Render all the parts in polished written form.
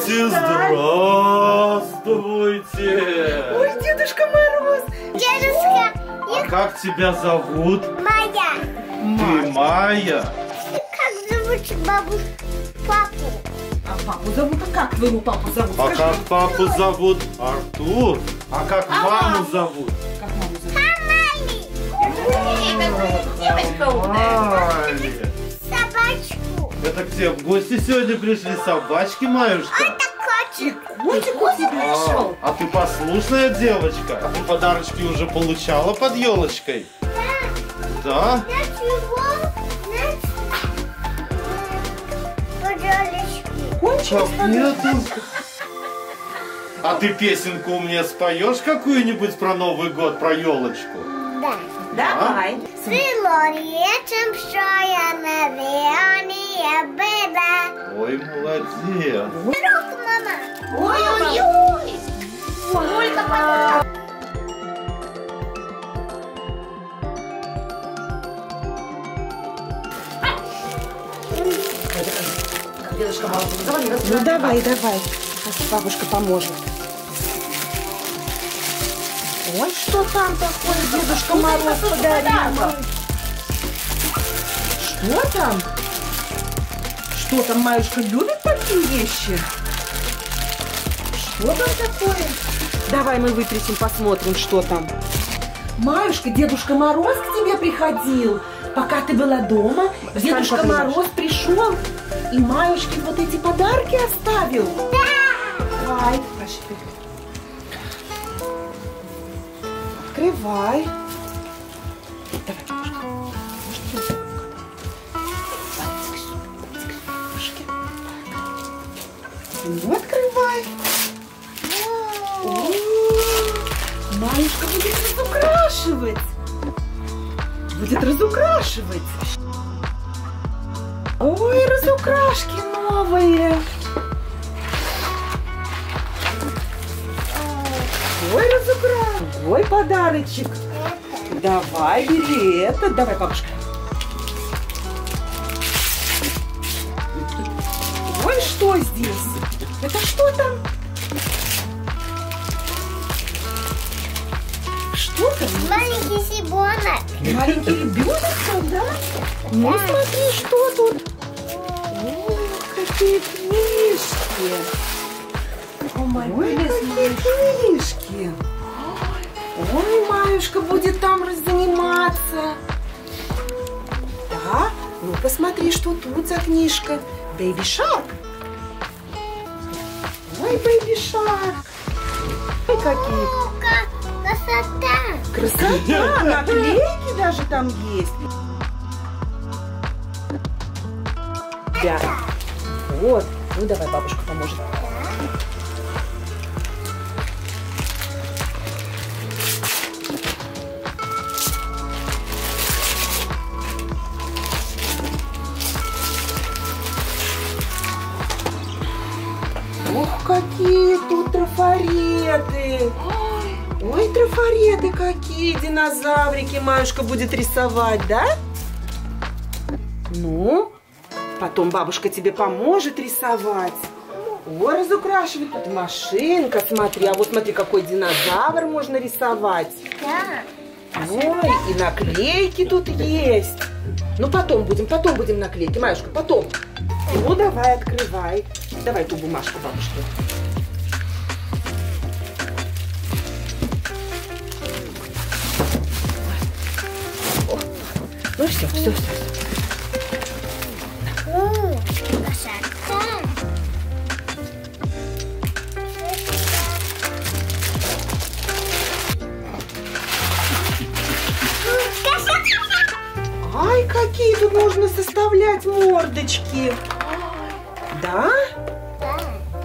Здравствуйте! Ой, Дедушка Мороз! Дедушка! А как тебя зовут? Майя! Ты Майя? Как зовут бабушку, папу? А папу зовут? А как твоего папу зовут? А Скажи. как папу зовут? Артур. А как маму зовут? Как маму зовут? Девочка Мали. собачку. Это где? В гости сегодня пришли собачки, Маюшка? Это котик. Котик к тебе пришел. А ты послушная девочка? А ты подарочки уже получала под елочкой? Да? Для чего? Пожалуйста. Кончилось? Нету. А ты песенку мне споешь какую-нибудь про Новый год, про елочку? Да. Давай. Летом, что я наверное беда. Ой, молодец. Друг, мама. Ой-ой-ой. Сколько подарков. Дедушка Мороз, ну давай. Сейчас бабушка поможет. Ой, что там такое Дедушка Мороз подарил? Что там? Что там, Маюшка любит такие вещи? Что там такое? Давай мы вытрясем, посмотрим, что там. Маюшка, Дедушка Мороз к тебе приходил. Пока ты была дома, Дедушка Мороз пришел и Маюшке вот эти подарки оставил. Давай, пошли. Открывай. Давай, бабушка. Ну, открывай. Маюшка будет разукрашивать. Ой, разукрашки новые. Ой, разукрашки. Ой, подарочек. Давай, бери это. Давай, бабушка. Ой, что здесь? Это что там? Что там? Маленький сибонок. Маленький ребенок, да? Ну, смотри, что тут. Ой, какие книжки. Ой, какие книжки. Ой, Маюшка будет там заниматься. Да? Ну, посмотри, что тут за книжка. Baby Shark. Ой, Baby Shark. Ой, какие. Красота. Красота, наклейки даже там есть. Да. Вот. Ну, давай, бабушка поможет. Ох, какие тут трафареты! Ой, трафареты какие, динозаврики Маюшка будет рисовать, да? Ну, потом бабушка тебе поможет рисовать. Ой, разукрашивать тут машинка, смотри. А вот смотри, какой динозавр можно рисовать. Да. Ой, и наклейки тут есть. Ну, потом будем наклейки, Маюшка, потом. Ну, давай, открывай. Давай ту бумажку бабушке. Ну, все. Красота. Ай, какие тут можно составлять мордочки. Да? Да.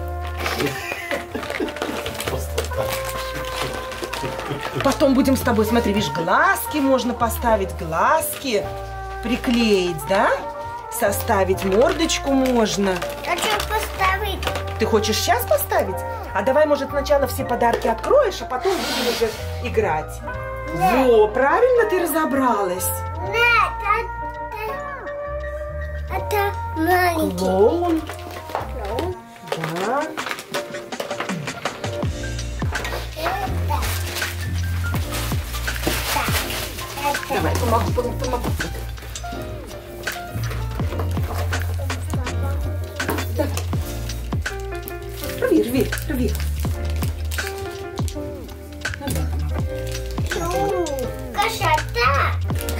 Потом будем с тобой, смотри, видишь, глазки можно поставить, глазки приклеить, да? Составить мордочку можно. Хочу поставить. Ты хочешь сейчас поставить? А давай, может, сначала все подарки откроешь, а потом будем уже играть. Да. Во, правильно ты разобралась? Нет, это маленький. Клоун. Клоун. Да. Давай, помогу. Да. Рви. Красота!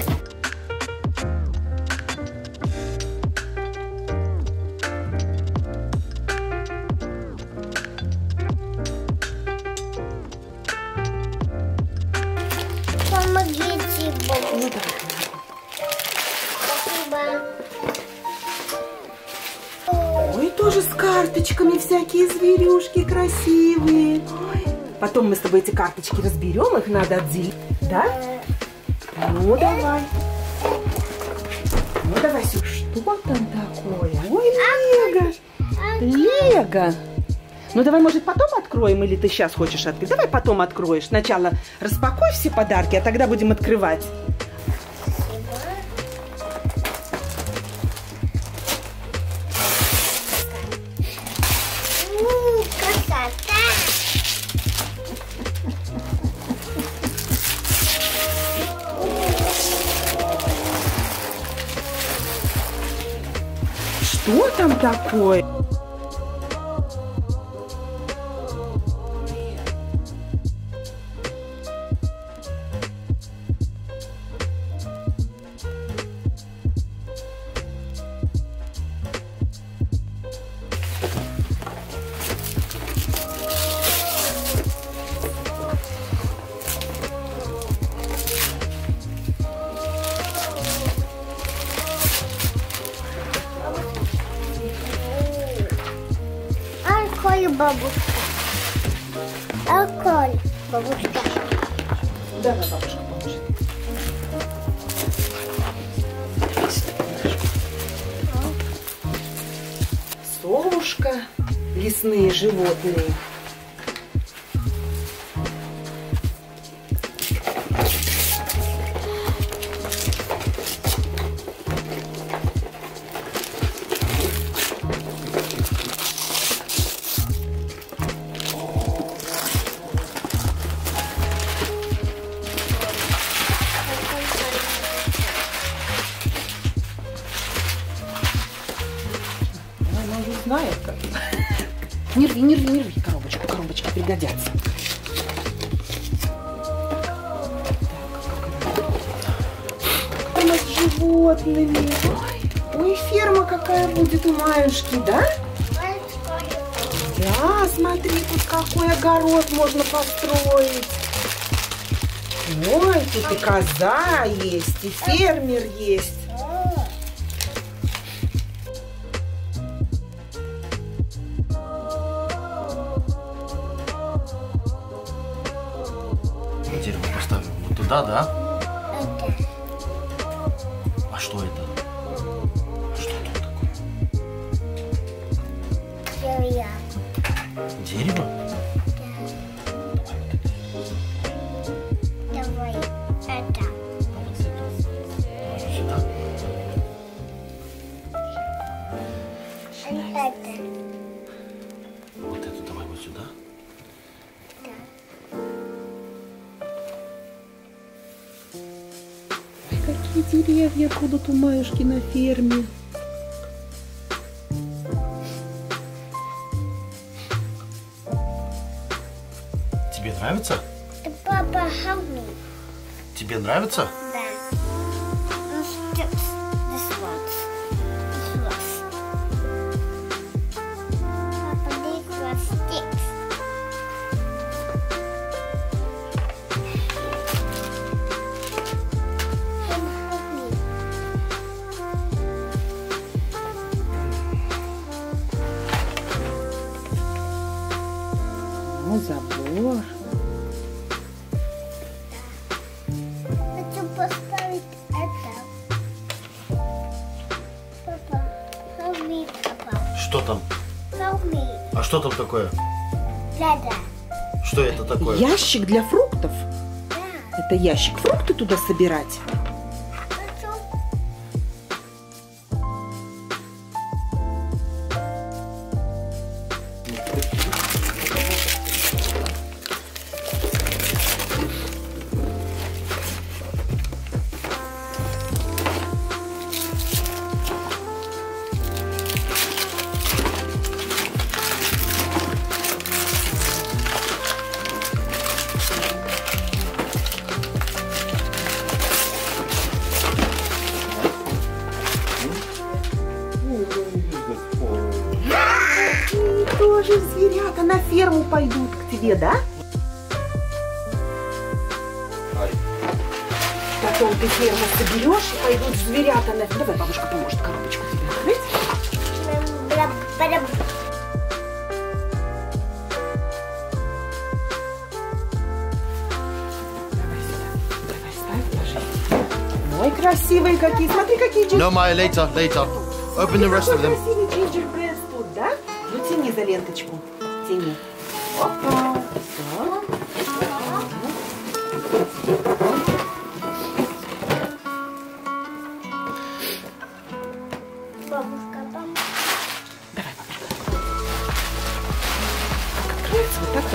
Помогите, Богу. Ну, давай. Спасибо. Ой, тоже с карточками всякие зверюшки красивые. Ой. Потом мы с тобой эти карточки разберем, их надо отделить, да? Ну, давай. Ну, давай, Сюш. Что там такое? Ой, Лего. Ну, давай, может, потом откроем, или ты сейчас хочешь открыть? Давай потом откроешь. Сначала распакуй все подарки, а тогда будем открывать. Красота! Что там такое? Алкоголь, бабушка. Алкоголь, бабушка. Давай, бабушка поможет. Совушка, лесные животные. Она уже знает, как. Не рви, коробочки пригодятся. Там с животными. Ой, ферма какая будет у Маюшки, да? Да, смотри, тут какой огород можно построить. Ой, тут и коза есть, и фермер есть. Дерево поставим вот туда, да? А что это? Что тут такое? Дерево? Давай это. А вот это? Давай сюда. Это. Вот эту давай вот сюда. Какие деревья будут у Маюшки на ферме? Тебе нравится? Папа, help me. Тебе нравится? Да. Sticks. This one. Papa, these were sticks. Help me. О, забор. Хочу поставить это. Папа, help me, папа. Что там? Help me. А что там такое? Да. Что это такое? Ящик для фруктов. Да. Это ящик фрукты туда собирать. Хочу. тоже зверята на ферму пойдут к тебе, да? Потом ты ферму соберешь и пойдут зверята на... Давай, бабушка поможет коробочку тебе открыть. Ой, красивые какие. Смотри, какие джинджербред. No, Maya, later. Open the rest of them. Красивый джинджербред тут, да? Ну, тяни за ленточку. Тяни. Опа. Бабушка, там. Давай, бабушка. Как открывается? Вот так,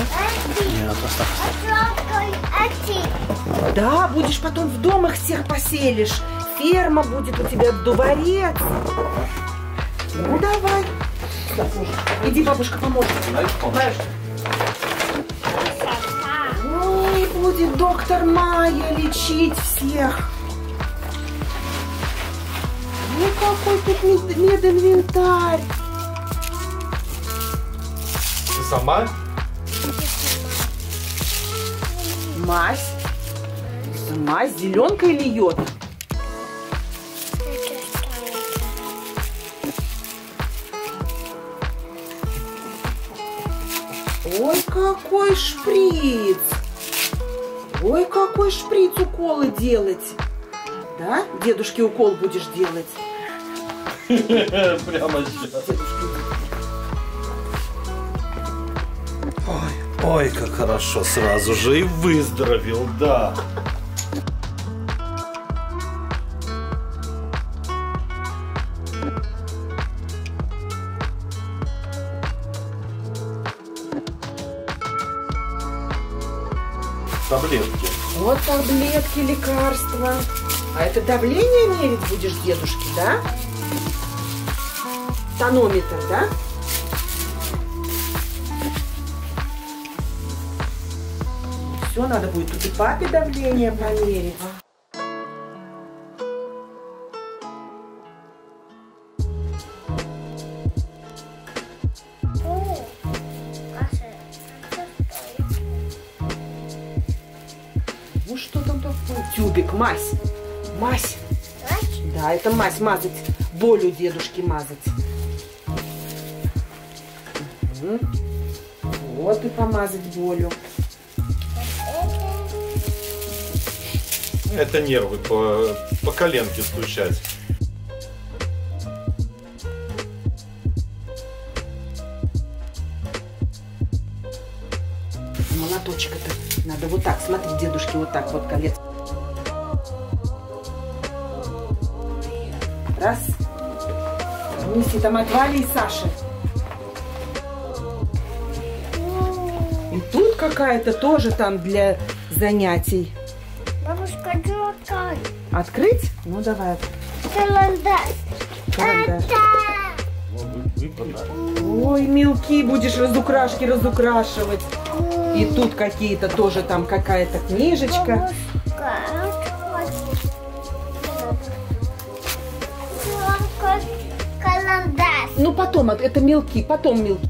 да? Да, будешь потом в дом их всех поселишь. Ферма будет у тебя, дворец. Ну, давай. Иди, бабушка поможет. Ой, будет доктор Майя лечить всех. Ну, какой тут мединвентарь. Ты сама? Мазь. Мазь зеленкой льет. Ой, какой шприц! Ой, какой шприц уколы делать! Да? Дедушке укол будешь делать? Прямо сейчас. Ой, как хорошо, сразу же и выздоровел, да. Таблетки. Вот таблетки, лекарства. А это давление мерить будешь дедушке, да? Тонометр, да? Все, надо будет тут и папе давление померить. Ну что там такое? Тюбик, мазь. Мазь. Да, это мазь мазать. Боль у дедушки мазать. Угу. Вот и помазать болью. Это нервы по коленке стучать. Молоточек это надо вот так. Смотри, дедушке вот так вот колец. Раз. Неси там от Вали и Саши. И тут какая-то тоже там для занятий. Бабушка, что открой? Открыть? Ну давай. Карандаш. Карандаш. Это. Ой, мелки будешь разукрашивать. И тут какие-то тоже там какая-то книжечка. Бабушка, карандаш. Ну потом, это мелки, потом мелки.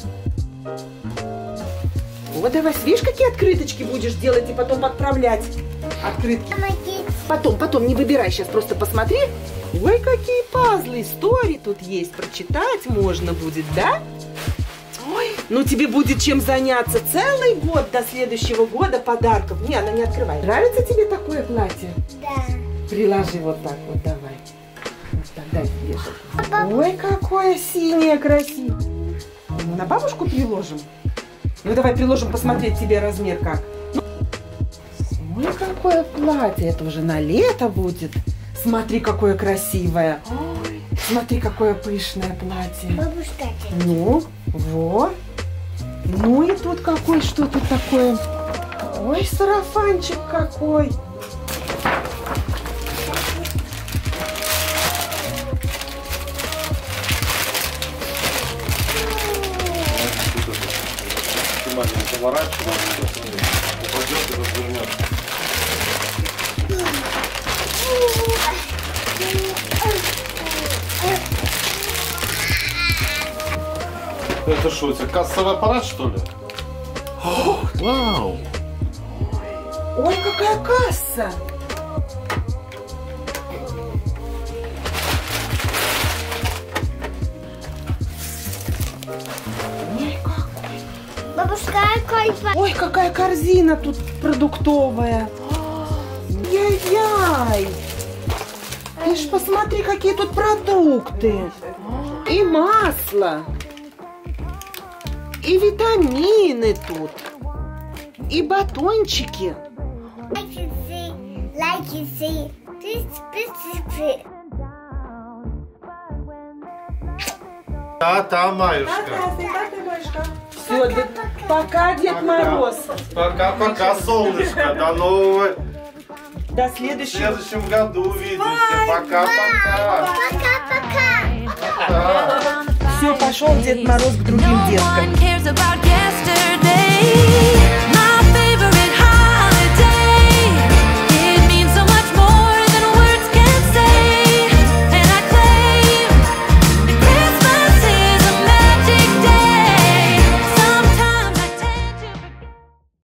Вот давай, видишь, какие открыточки будешь делать и потом отправлять. Открытки. Потом, не выбирай, сейчас просто посмотри. Ой, какие пазлы, истории тут есть, прочитать можно будет, да? Ой, ну тебе будет чем заняться целый год до следующего года подарков. Не, она не открывает. Нравится тебе такое платье? Да. Приложи вот так вот, давай. Вот так, дай вешать. Ой, какое синее красивое. Ну, на бабушку приложим? Ну, давай приложим, посмотреть тебе размер как. Ой, какое платье. Это уже на лето будет. Смотри, какое красивое. Ой, смотри, какое пышное платье. Бабушка. Ну, вот. Ну и тут какой, что тут такое? Ой, сарафанчик какой. Заворачиваем, упадет и развернет. Это что, у тебя кассовый аппарат, что ли? Wow. Ой, какая касса! Ой, какой. Бабушка, какой? Ой, какая корзина тут продуктовая. Яй-яй. Ты ж посмотри, какие тут продукты. И масло. И витамины тут. И батончики. Like you see. This. Та-та, Маюшка. Все, пока, Дед Мороз. Пока-пока, солнышко. До нового... До В следующего. следующем году увидимся. Пока-пока. Пока-пока. Да. Все, пошел Дед Мороз к другим деткам. cares about